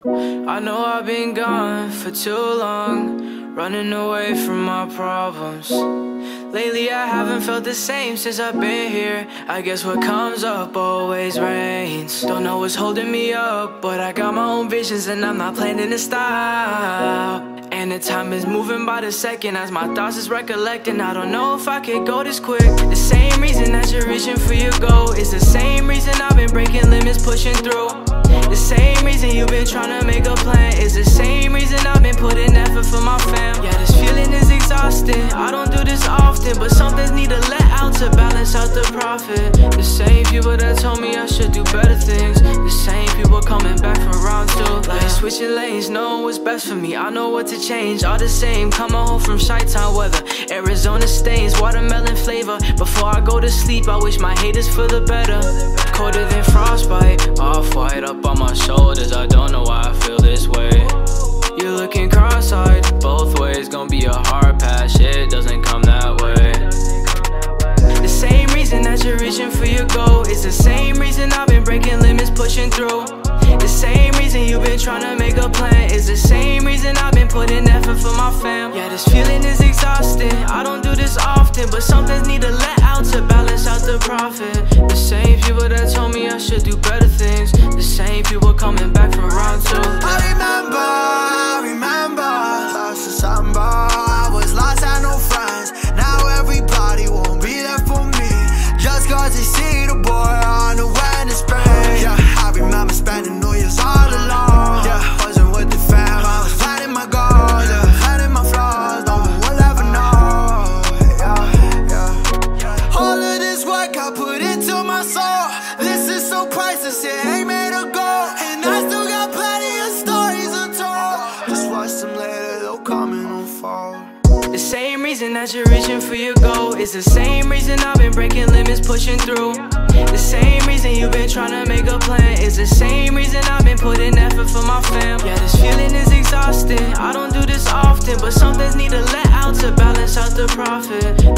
I know I've been gone for too long, running away from my problems. Lately I haven't felt the same since I've been here. I guess what comes up always rains. Don't know what's holding me up, but I got my own visions and I'm not planning to stop. And the time is moving by the second as my thoughts is recollecting. I don't know if I could go this quick. The same reason that you're reaching for your goal is the same reason I've been breaking limits, pushing through. The same reason you've been trying to make a plan is the same reason I've been putting effort for my fam. Yeah, this feeling is exhausting. I don't do this often, but some things need to let out to balance out the profit. The same people that told me I should do better things, the same people coming back for round two. Like switching lanes, knowing what's best for me. I know what to change, all the same. Coming home from Chi-Town weather, Arizona stains, watermelon flavor. Before I go to sleep, I wish my haters feel the better. Colder than frostbite, off-white up on my shoulders. I don't know why I feel this way. You're looking cross-eyed, both ways gonna be a hard pass. Shit doesn't come that way. The same reason that you're reaching for your goal is the same reason I've been breaking limits, pushing through. The same reason you've been trying to make a plan is the same reason I've been putting effort for my fam. Yeah, this feeling is exhausting. I don't do this often, but some things need to let out to balance out the profit. The same people that told me I should do better things, the same people coming back for round two. I remember last December, I was lost, had no friends. Now everybody won't be there for me, just cause they see the boy on the wedding spring. Yeah, I remember spending New Year's all alone. Yeah, wasn't with the fam, I was fighting my goals, yeah, fighting my flaws, no one will ever know. Yeah. All of this work I put into my soul, this is so priceless, it ain't made of gold. And I still got plenty of stories untold, just watch them later, they'll come and unfold. The same reason that you're reaching for your goal is the same reason I've been breaking limits, pushing through. The same reason you've been trying to make a plan is the same reason I've been putting effort for my fam. Yeah, this feeling is exhausting. I don't do this often, but some things need to let out to balance out the profit.